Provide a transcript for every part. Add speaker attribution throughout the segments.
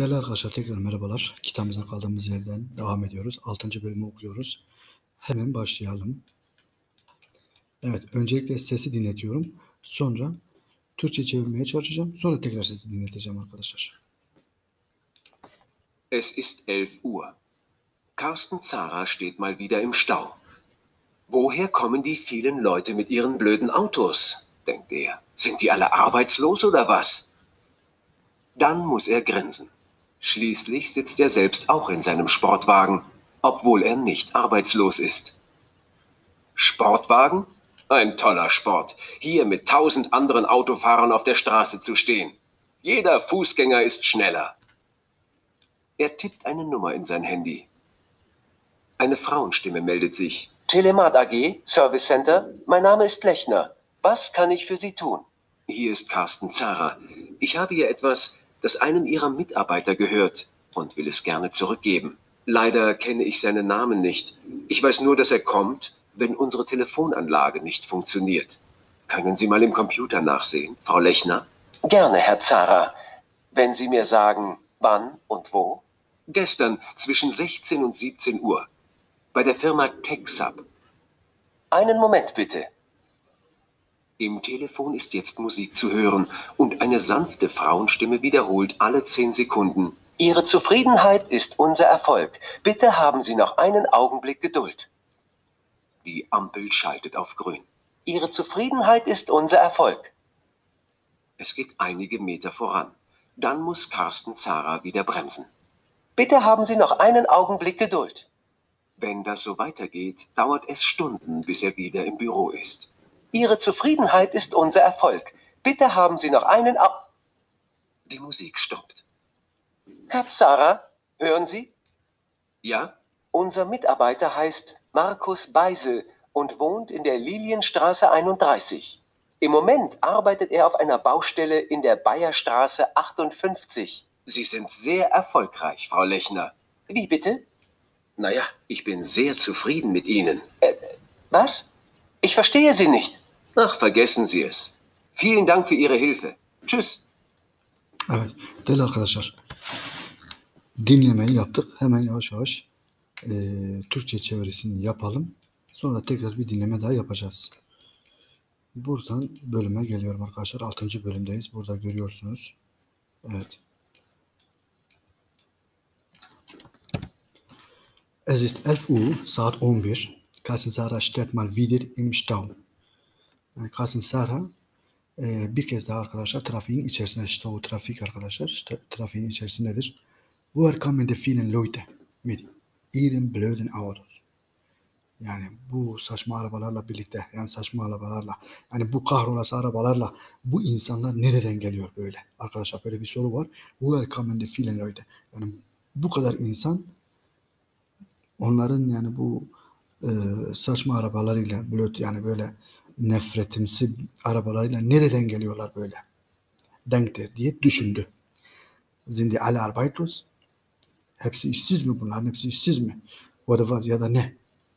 Speaker 1: Değerli arkadaşlar tekrar merhabalar. Kitabımıza kaldığımız yerden devam ediyoruz. 6. bölümü okuyoruz. Hemen başlayalım. Evet, öncelikle sesi dinletiyorum. Sonra Türkçe çevirmeye çalışacağım. Sonra tekrar sesi dinleteceğim arkadaşlar.
Speaker 2: Es ist 11 Uhr. Carsten Zara steht mal wieder im Stau. Woher kommen die vielen Leute mit ihren blöden Autos, denkt er. Sind die alle arbeitslos oder was? Dann muss er grinsen. Schließlich sitzt er selbst auch in seinem Sportwagen, obwohl er nicht arbeitslos ist. Sportwagen? Ein toller Sport, hier mit 1000 anderen Autofahrern auf der Straße zu stehen. Jeder Fußgänger ist schneller. Er tippt eine Nummer in sein Handy. Eine Frauenstimme meldet sich. Telemat AG, Service Center, mein Name ist Lechner. Was kann ich für Sie tun? Hier ist Carsten Zara. Ich habe hier etwas, das einem Ihrer Mitarbeiter gehört und will es gerne zurückgeben. Leider kenne ich seinen Namen nicht. Ich weiß nur, dass er kommt, wenn unsere Telefonanlage nicht funktioniert. Können Sie mal im Computer nachsehen, Frau Lechner? Gerne, Herr Zara. Wenn Sie mir sagen, wann und wo? Gestern zwischen 16 und 17 Uhr. Bei der Firma TechSub. Einen Moment bitte. Im Telefon ist jetzt Musik zu hören und eine sanfte Frauenstimme wiederholt alle 10 Sekunden. Ihre Zufriedenheit ist unser Erfolg. Bitte haben Sie noch einen Augenblick Geduld. Die Ampel schaltet auf grün. Ihre Zufriedenheit ist unser Erfolg. Es geht einige Meter voran. Dann muss Carsten Zara wieder bremsen. Bitte haben Sie noch einen Augenblick Geduld. Wenn das so weitergeht, dauert es Stunden, bis er wieder im Büro ist. Ihre Zufriedenheit ist unser Erfolg. Bitte haben Sie noch einen Die Musik stoppt. Herr Zara, hören Sie? Ja? Unser Mitarbeiter heißt Markus Beisel und wohnt in der Lilienstraße 31. Im Moment arbeitet er auf einer Baustelle in der Bayerstraße 58. Sie sind sehr erfolgreich, Frau Lechner. Wie bitte? Naja, ich bin sehr zufrieden mit Ihnen. Was? Ich verstehe Sie nicht. Ach, vergessen Sie es. Vielen Dank für Ihre Hilfe. Tschüss.
Speaker 1: Evet, değerli arkadaşlar. Dinlemeyi yaptık. Hemen yavaş yavaş Türkçe çevirisini yapalım. Sonra tekrar bir dinleme daha yapacağız. Buradan bölüme geliyorum arkadaşlar. 6. bölümdeyiz. Burada görüyorsunuz. Evet. Es ist 11 Uhr, saat 11. Carsten Zara steht mal wieder im Stau. Yani Carsten Zara bir kez daha arkadaşlar trafiğin içerisinde, Stau trafik arkadaşlar, işte trafiğin içerisindedir. Woher kommen die vielen Leute mit ihren blöden Autos? Yani bu saçma arabalarla birlikte, yani saçma arabalarla, yani bu kahrolası arabalarla bu insanlar nereden geliyor böyle? Arkadaşlar böyle bir soru var. Woher kommen die vielen Leute? Yani bu kadar insan onların yani bu saçma arabalarıyla, yani böyle nefretimsi arabalarıyla nereden geliyorlar böyle? Denktir diye düşündü. Sind die alle arbeitslos? Hepsi işsiz mi bunların? Hepsi işsiz mi? Oder was ya da ne?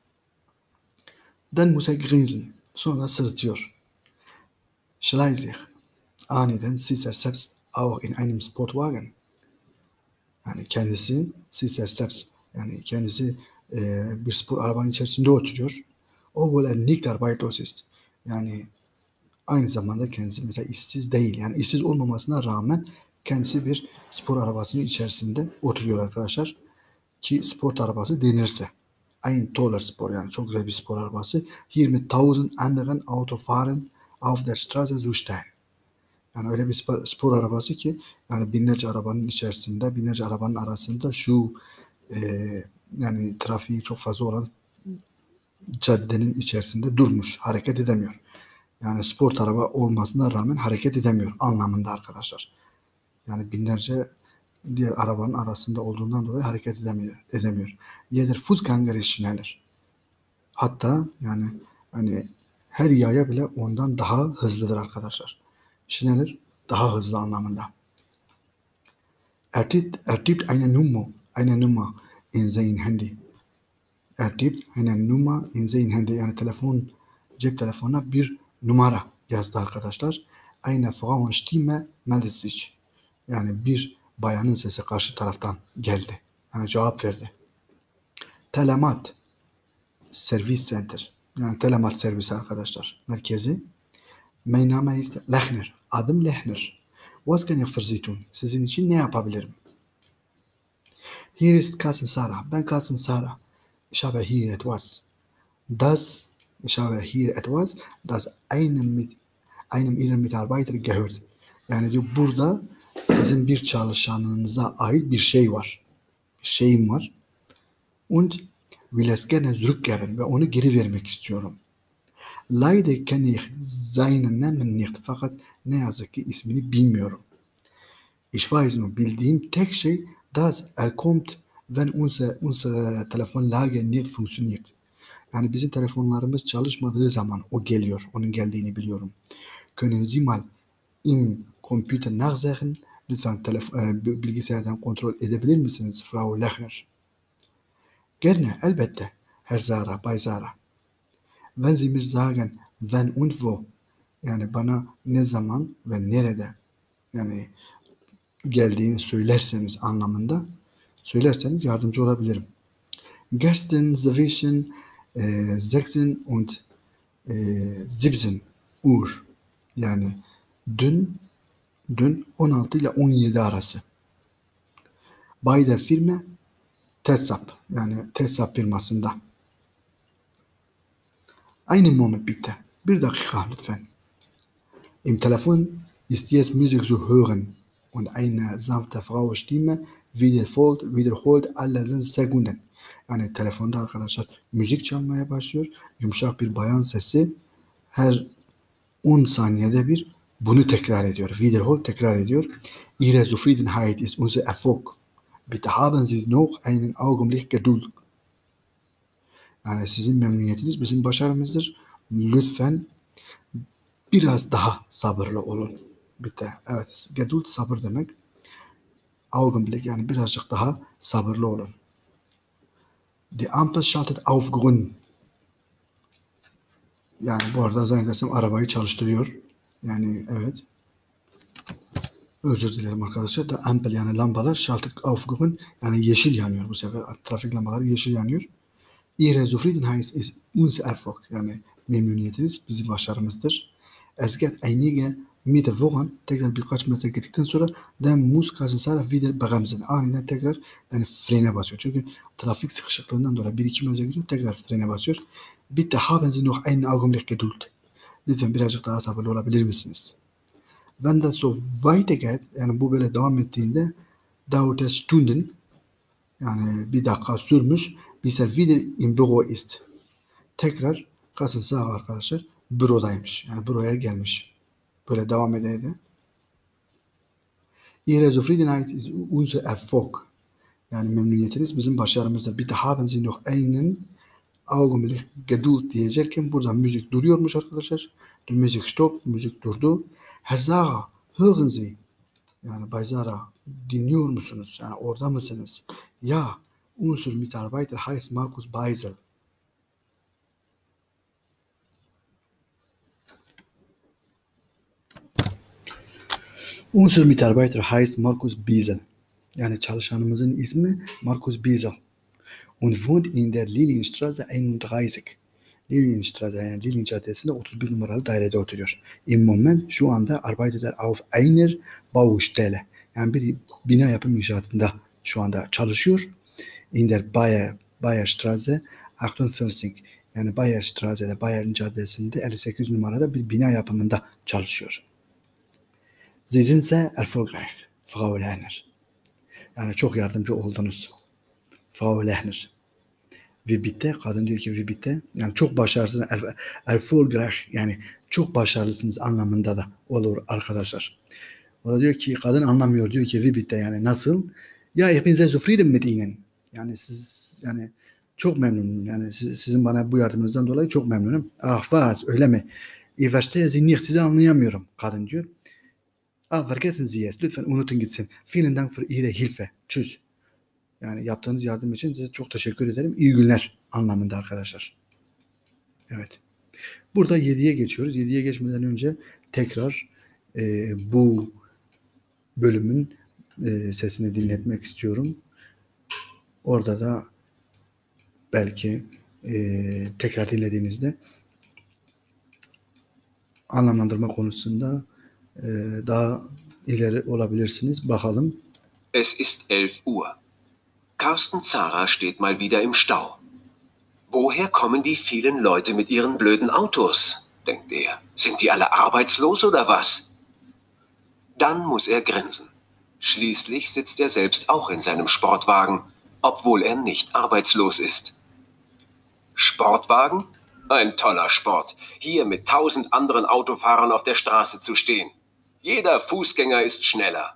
Speaker 1: Dann muss er grinsen. Sonra sırıtıyor. Schließlich. Aniden sitzt er selbst auch in einem Sportwagen. Yani kendisi sitzt er selbst. Yani kendisi bir spor arabanın içerisinde oturuyor. Obwohl er nicht arbeitslos ist. Yani aynı zamanda kendisi mesela işsiz değil. Yani işsiz olmamasına rağmen kendisi bir spor arabasının içerisinde oturuyor arkadaşlar. Ki spor arabası denirse. Ein toller Spor, yani çok güzel bir spor arabası. Hier mit 1000 anderen Autofahrern auf der Straße zu stehen. Yani öyle bir spor arabası ki yani binlerce arabanın içerisinde, binlerce arabanın arasında şu yani trafiği çok fazla olan caddenin içerisinde durmuş, hareket edemiyor. Yani spor araba olmasına rağmen hareket edemiyor anlamında arkadaşlar. Yani binlerce diğer arabanın arasında olduğundan dolayı hareket edemiyor. Jeder Fußgänger ist schneller. Hatta yani hani her yaya bile ondan daha hızlıdır arkadaşlar. Schneller daha hızlı anlamında. Er tippt eine Nummer in sein Handy. Er tippt eine Nummer in sein Handy. Yani cep telefonuna bir numara yazdı arkadaşlar. Eine Frauenstimme meldet sich. Yani bir bayanın sesi karşı taraftan geldi. Yani cevap verdi. Telemat Servis Center. Yani telemat servisi arkadaşlar. Merkezi. Mein Name ist Lechner. Adım Lechner. Was kann ich für Sie tun? Sizin için ne yapabilirim? Hier ist Cousin Sarah. Ben Cousin Sarah. Ich habe hier etwas. Ich habe hier etwas, das einem Ihrer Mitarbeiter gehört. Yani diyor burada sizin bir çalışanınıza ait bir şey var. Bir şeyim var. Und will es gerne zurückgeben ve onu geri vermek istiyorum. Leider kenne ich seinen Namen nicht. Fakat ne yazık ki ismini bilmiyorum. Ich weiß nur, bildiğim tek şey, dass kommt, wenn unsere Telefonlage nicht funktioniert. Yani bizim telefonlarımız çalışmadığı zaman o geliyor. Onun geldiğini biliyorum. Können Sie mal im Computer nachsehen? Lütfen bilgisayardan kontrol edebilir misiniz Frau Lechner? Gerne, elbette, Herr Zara, Bay Zara. Wenn Sie mir sagen, when und wo, yani bana ne zaman ve nerede, yani geldiğini söylerseniz anlamında, söylerseniz yardımcı olabilirim. Gestern zwischen 6 und 17 Uhr, yani dün 16 ile 17 arası. Bei der Firma Tessap, yani Tessap firmasında. Einen Moment bitte. Bir dakika lütfen. Im Telefon ist jetzt Musik zu hören und eine sanfte Frauenstimme wiederholt alle 10 Sekunden. Yani telefonda arkadaşlar müzik çalmaya başlıyor. Yumuşak bir bayan sesi her 10 saniyede bir bunu tekrar ediyor. Wiederholt tekrar ediyor. Ihre Zufriedenheit ist unser Erfolg. Bitte haben Sie noch einen Augenblick Geduld. Yani sizin memnuniyetiniz bizim başarımızdır. Lütfen biraz daha sabırlı olun. Bitte. Evet. Geduld sabır demek. Augenblick yani birazcık daha sabırlı olun. Die Ampel schaltet auf grün. Yani bu arada zannedersem arabayı çalıştırıyor. Yani evet. Özür dilerim arkadaşlar. Die Ampel yani lambalar schaltet auf grün. Yani yeşil yanıyor bu sefer. Trafik lambaları yeşil yanıyor. Ihre Zufriedenheit ist unser Erfolg. Yani memnuniyetiniz bizim başarımızdır. Es geht einige Meter voran. Tekrar birkaç metre gittikten sonra dann muss Cousin Sarah wieder bremsen. Aniden tekrar yani frene basıyor. Çünkü trafik sıkışıklığından dolayı 1-2 metre gidiyor. Tekrar frene basıyor. Bitte haben Sie noch einen Augenblick Geduld. Lütfen birazcık daha sabırlı olabilir misiniz? Wenn das so weitergeht, yani bu böyle devam ettiğinde dauert es Stunden, yani bir dakika sürmüş, bis er wieder im Büro ist. Tekrar Cousin Sarah arkadaşlar bürodaymış. Yani büroya gelmiş. Böyle devam edeydi. Ihre Zufriedenheit ist unser Erfolg. Yani memnuniyetiniz bizim başarımızdır. Bitte haben Sie noch einen Augenblick Geduld diyecekken burada müzik duruyormuş arkadaşlar. Müzik stop, müzik durdu. Herr Zara, hören Sie. Yani Bay Zara, dinliyor musunuz? Yani orada mısınız? Ja, unser Mitarbeiter heißt Markus Beisel. Unser Mitarbeiter heißt Markus Biesel. Yani çalışanımızın ismi Markus Biesel. Und wohnt in der Lilienstraße 31. Lilienstraße yani Lilien Caddesi'nde 31 numaralı dairede oturuyor. Im Moment şu anda arbeitet er auf einer Baustelle. Yani bir bina yapım inşaatında şu anda çalışıyor. In der Bayerstraße 58. Yani Bayerstraße'de Bayern Caddesi'nde 58 numarada bir bina yapımında çalışıyor. Sie sind sehr erfolgreich, Frau Lechner. Yani çok yardımcı oldunuz, Frau Lechner. Wie bitte? Kadın diyor ki wie bitte? Yani çok başarılısınız, erfolgreich yani çok başarılısınız anlamında da olur arkadaşlar. O da diyor ki kadın anlamıyor, diyor ki wie bitte yani nasıl? Ya ich bin sehr zufrieden mit Ihnen. Yani siz yani çok memnunum. Yani sizin bana bu yardımınızdan dolayı çok memnunum. Ah was öyle mi? Ich verstehe Sie nicht. Sizi anlayamıyorum. Kadın diyor. Ah vergessen Sie es. Lütfen unutun gitsin. Vielen Dank für Ihre Hilfe. Tschüss. Yani yaptığınız yardım için size çok teşekkür ederim. İyi günler anlamında arkadaşlar. Evet. Burada 7'ye geçiyoruz. 7'ye geçmeden önce tekrar bu bölümün sesini dinletmek istiyorum. Orada da belki tekrar dinlediğinizde anlamlandırma konusunda daha ileri olabilirsiniz. Bakalım.
Speaker 2: Es ist 11 Uhr. Carsten Zara steht mal wieder im Stau. Woher kommen die vielen Leute mit ihren blöden Autos? Denkt er. Sind die alle arbeitslos oder was? Dann muss er grinsen. Schließlich sitzt er selbst auch in seinem Sportwagen, obwohl er nicht arbeitslos ist. Sportwagen? Ein toller Sport, hier mit 1000 anderen Autofahrern auf der Straße zu stehen. Jeder Fußgänger ist schneller.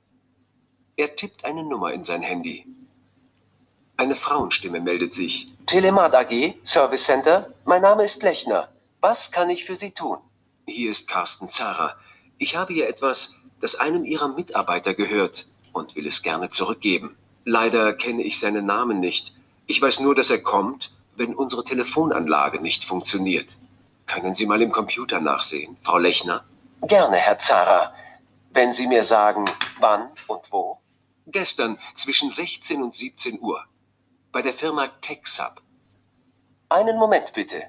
Speaker 2: Er tippt eine Nummer in sein Handy. Eine Frauenstimme meldet sich. Telemat AG, Service Center, mein Name ist Lechner. Was kann ich für Sie tun? Hier ist Carsten Zara. Ich habe hier etwas, das einem Ihrer Mitarbeiter gehört und will es gerne zurückgeben. Leider kenne ich seinen Namen nicht. Ich weiß nur, dass er kommt, wenn unsere Telefonanlage nicht funktioniert. Können Sie mal im Computer nachsehen, Frau Lechner? Gerne, Herr Zara. Wenn Sie mir sagen, wann und wo? Gestern zwischen 16 und 17 Uhr. Bei der Firma TechSub. Einen Moment bitte.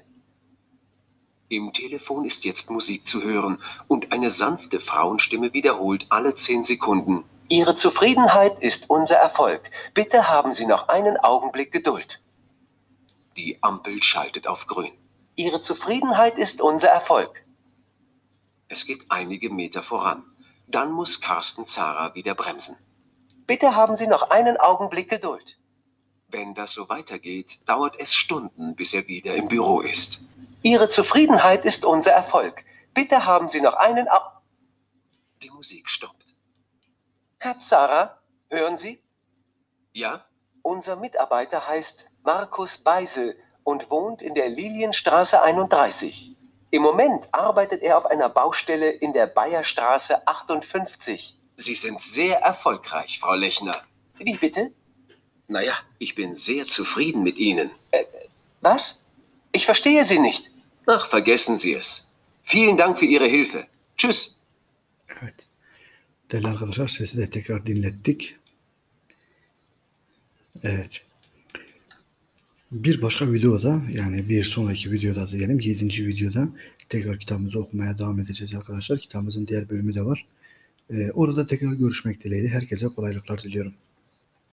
Speaker 2: Im Telefon ist jetzt Musik zu hören und eine sanfte Frauenstimme wiederholt alle 10 Sekunden. Ihre Zufriedenheit ist unser Erfolg. Bitte haben Sie noch einen Augenblick Geduld. Die Ampel schaltet auf grün. Ihre Zufriedenheit ist unser Erfolg. Es geht einige Meter voran. Dann muss Carsten Zara wieder bremsen. Bitte haben Sie noch einen Augenblick Geduld. Wenn das so weitergeht, dauert es Stunden, bis er wieder im Büro ist. Ihre Zufriedenheit ist unser Erfolg. Bitte haben Sie noch einen Die Musik stoppt. Herr Zara, hören Sie? Ja? Unser Mitarbeiter heißt Markus Beisel und wohnt in der Lilienstraße 31. Im Moment arbeitet er auf einer Baustelle in der Bayerstraße 58. Sie sind sehr erfolgreich, Frau Lechner. Wie bitte? Naja, ich bin sehr zufrieden mit Ihnen. Was? Ich verstehe Sie nicht. Ach, vergessen Sie es. Vielen Dank für Ihre Hilfe. Tschüss.
Speaker 1: Evet. Değerli arkadaşlar, sesi de tekrar dinlettik. Evet. Bir başka videoda, yani bir sonraki videoda diyelim, 7. videoda tekrar kitabımızı okumaya devam edeceğiz arkadaşlar. Kitabımızın diğer bölümü de var. Orada tekrar görüşmek dileğiyle herkese kolaylıklar diliyorum.